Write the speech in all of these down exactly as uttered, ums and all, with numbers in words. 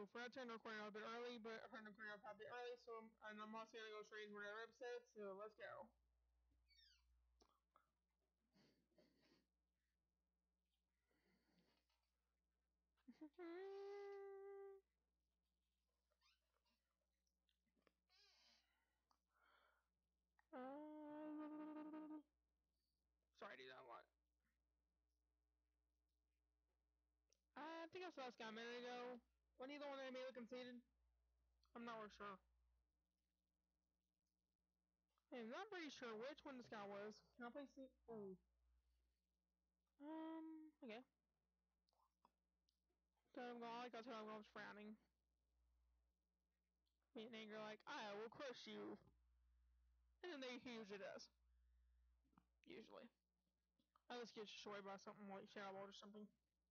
So for that time, I'm recording a little bit early, but I'm recording a bit early, so I'm, and I'm also gonna go straight into another episode. So let's go. uh, sorry, dude. I what? I think I saw this guy a minute ago. Wasn't he the one that made it conceded? I'm not really sure. I'm not pretty sure which one this guy was. Can I please see? Oh. Um. Okay. So I'm going. I like how I'm going frowning. Me and anger like, I will crush you. And then they he usually does. Usually. Unless he gets destroyed by something like Shadow Ball or something.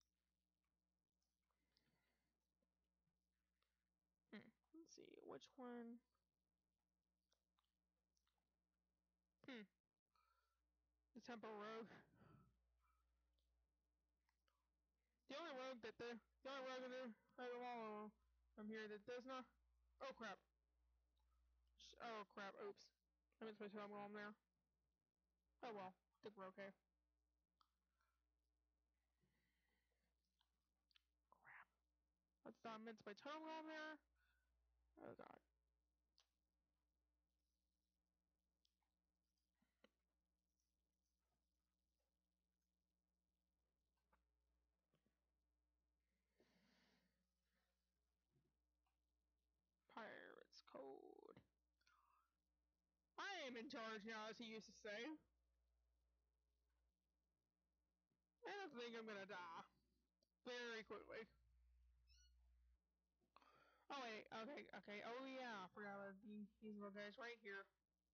Hmm. Let's see, which one? Hmm. The Temple Rogue. The only rogue that the the only rogue in there out of all of them from here that does not. Oh crap. Oh crap. Oops. I meant to put I'm going there. Oh well. I think we're okay. Crap. That's not meant to put totem on there. Oh god. Pirates Code. I am in charge now, as he used to say. I don't think I'm gonna die. Very quickly. Oh wait, okay, okay. Oh yeah, I forgot about these little guys right here.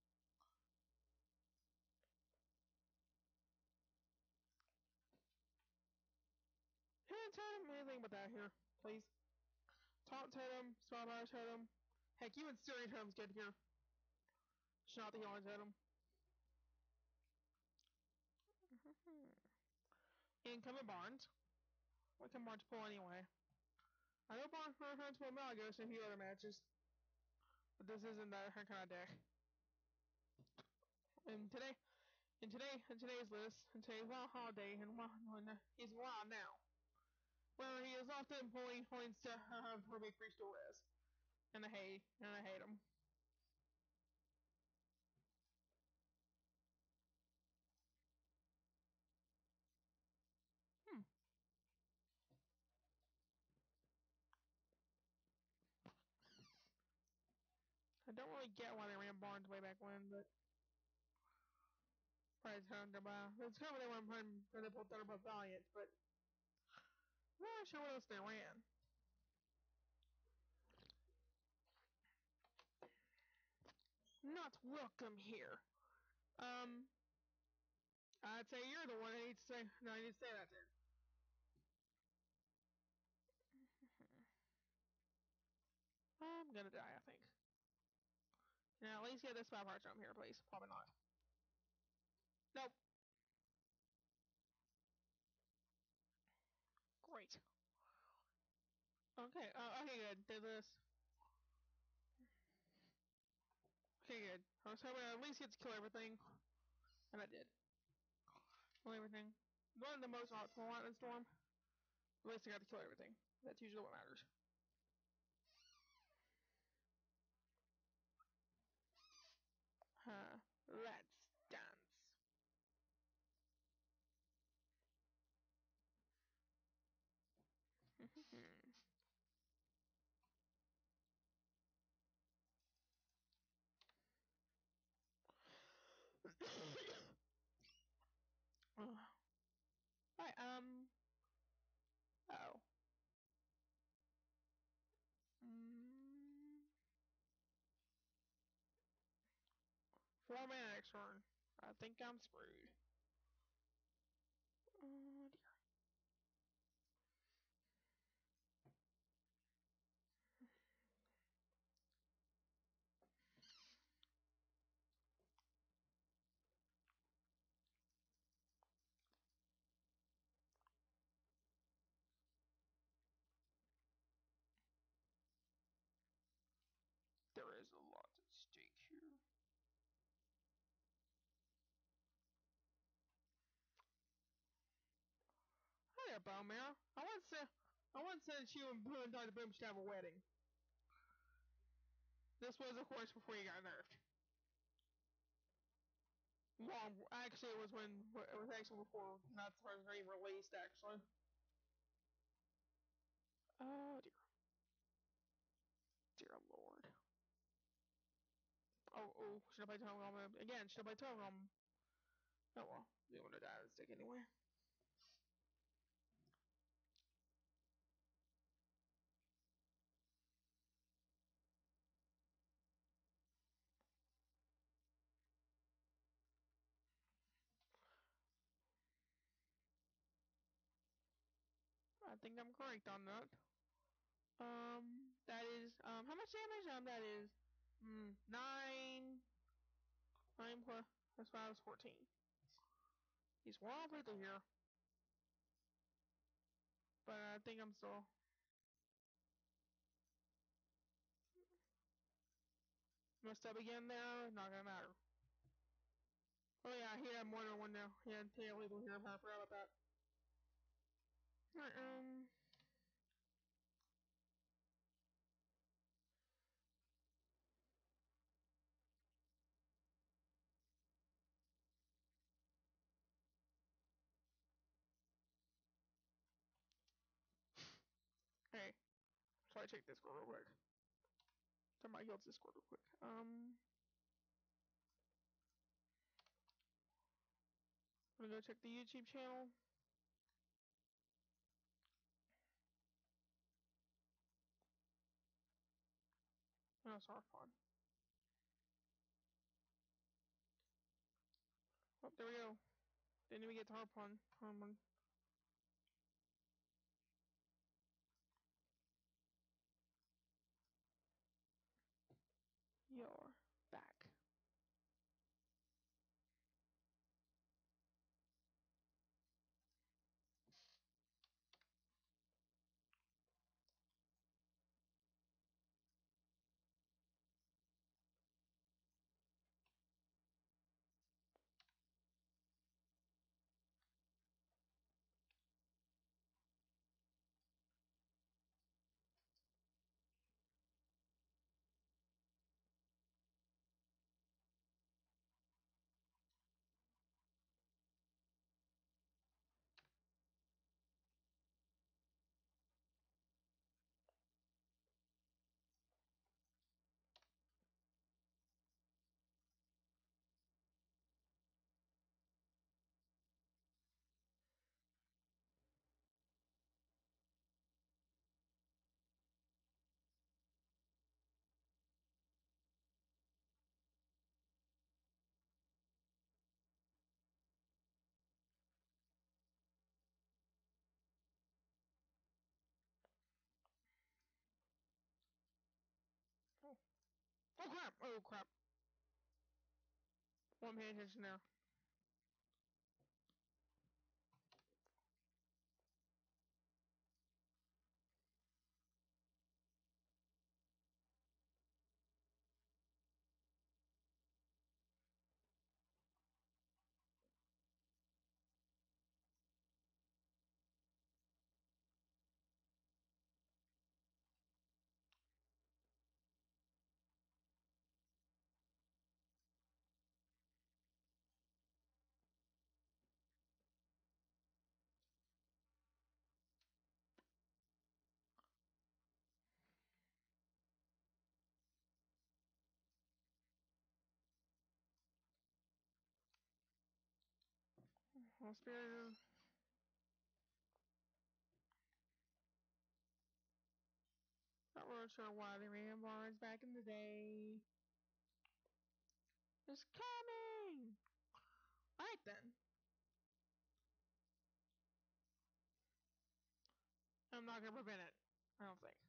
Hey, totem, anything but that here, please. Taunt totem, spellbound totem. Heck, even Steering totem's good here. It's not the only totem. Incoming Barnes. What can Barnes pull anyway? I know Barnes for her to pull Malagos in a few other matches. But this isn't that her kind of deck. And today, in today, in today's list, in today's Wild Holiday, and he's wild now. Where he is often pulling points to uh, for big free store is. And I hate, and I hate him. Hmm. I don't really get why they ran Barnes way back when, but probably time to buy. It's kind of they went when they pulled Thunderbolt Valiant, but I'm not sure what else they ran. Not welcome here. Um, I'd say you're the one that needs to say. No, I need to say that there. I'm gonna die, I think. Now, at least get this five heart jump here, please. Probably not. Nope. Great. Okay. Uh, okay, good. Did this. Okay, good. I was hoping I at least get to kill everything, and I did. Kill everything. One of the most optimal one in Storm. At least I got to kill everything. That's usually what matters. Huh. Let's dance. Alright, um. Oh. Mm. Four mana next turn. I think I'm screwed. Oh dear. there, bone marrow. I once said, I once said you and Boom and Doctor Boom should have a wedding. This was, of course, before you got nerfed. Long, actually, it was when it was actually before not the first even released. Actually. Oh dear, dear lord. Oh oh, should I play Totem Golem again? Should I play Totem Golem? Oh well, you want to die on the stick anyway. I think I'm correct on that. Um, that is um, how much damage? Um, that is, mm, nine, nine plus plus five is fourteen. He's one for the here, but I think I'm still. Messed up again there. Not gonna matter. Oh yeah, he had more than one now. He had two illegal here. I forgot about that. Alright, um. Hey, so I check Discord real quick. Turn my guild's Discord real quick. Um, I'm gonna go check the YouTube channel. No, it's our fun. Oh, there we go. Didn't even get to Harpon. Um, you're back. Oh. Oh crap! Oh crap! One paying attention there. Oh, Spirit. Not really sure why they ran bars back in the day. It's coming! Alright then. I'm not gonna prevent it. I don't think.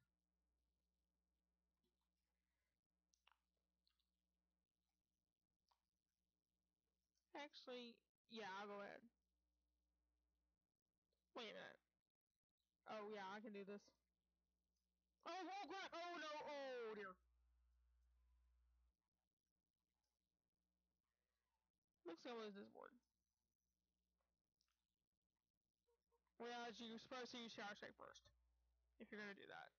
Actually, yeah, I'll go ahead. Wait a minute. Oh yeah, I can do this. Oh, oh crap! Oh no! Oh dear. Looks like I lose this board. Well, you're supposed to use Shadow Strike first. If you're gonna do that.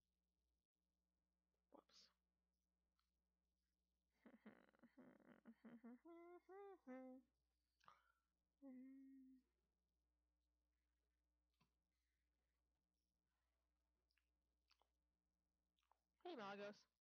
Whoops. Hey, Malagos.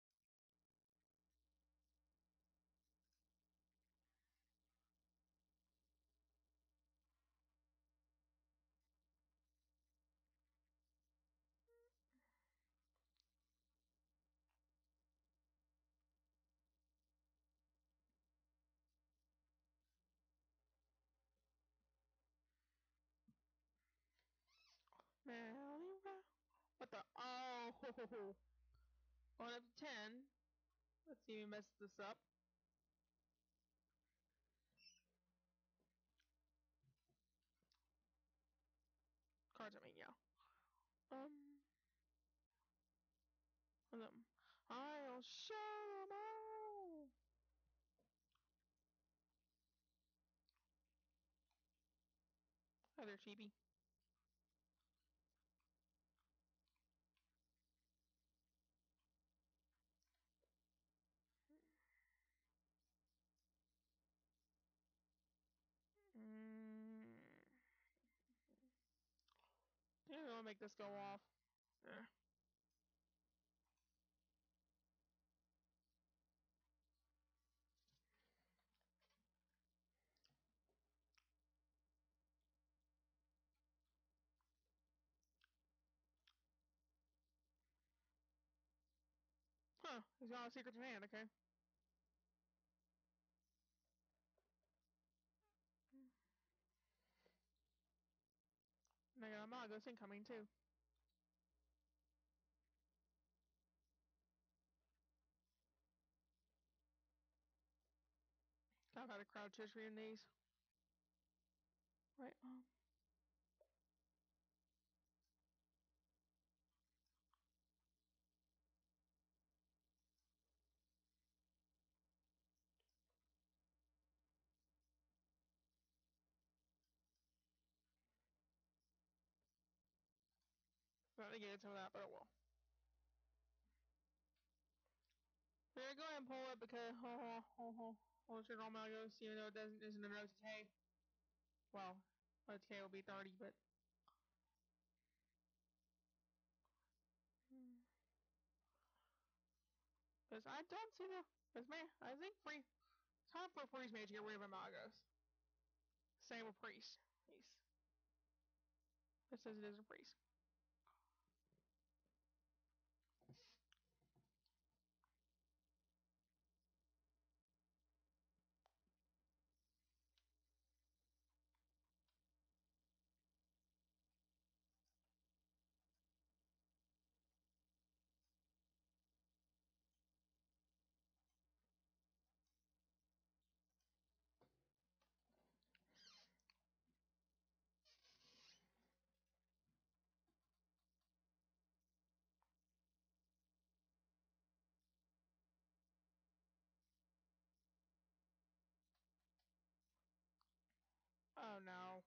What the? Oh, ho, ho, ho. Going up to ten. Let's see if we mess this up. Cards, I mean, yeah. Um. Them. I'll show them all. Oh, they're cheapy. Mm. Yeah, I'll make this go off. Yeah. Huh, he's got a secret to hand, okay. And I got a Malagos incoming, too. I've had a crowd history in these. Right, um. Not negated some of that, but it will. We're gonna go ahead and pull it because, oh, oh, oh, oh, oh, it's your normal Malagos, even though it doesn't, isn't an O T K. Well, O T K will be thirty, but. Because I don't see the. Because, man, I think free. It's time for a Freeze Mage to get rid of a Malagos. Same with Priest. He's. It says it is a Priest. Oh no.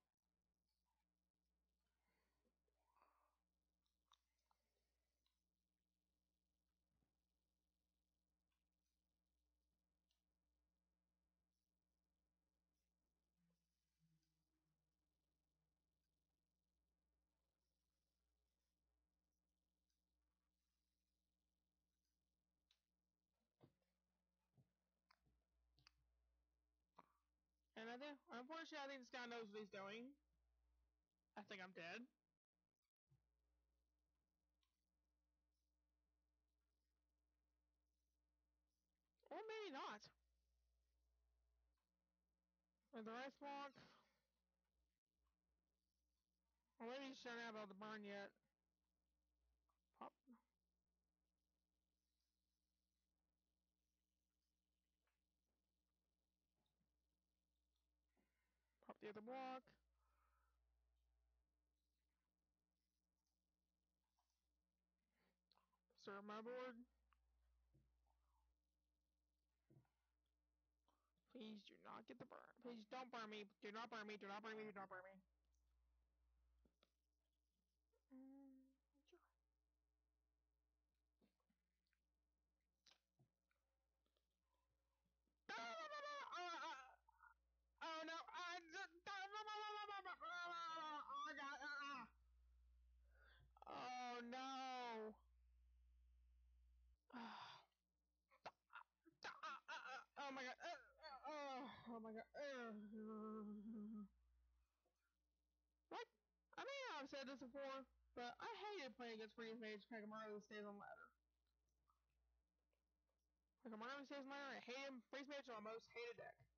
And I think, unfortunately, I think this guy knows what he's doing. I think I'm dead. Or maybe not. Or the ice block. Or maybe he's shut out about the burn yet. Pop. Pop the other block. Serve my board. Please do not get the burn. Please don't burn me. Do not burn me. Do not burn me. Do not burn me. this before, but I hated playing against Freeze Mage because Murloc stays on ladder. Like Murloc stays on ladder, I hate him. Freeze Mage is my most hated deck.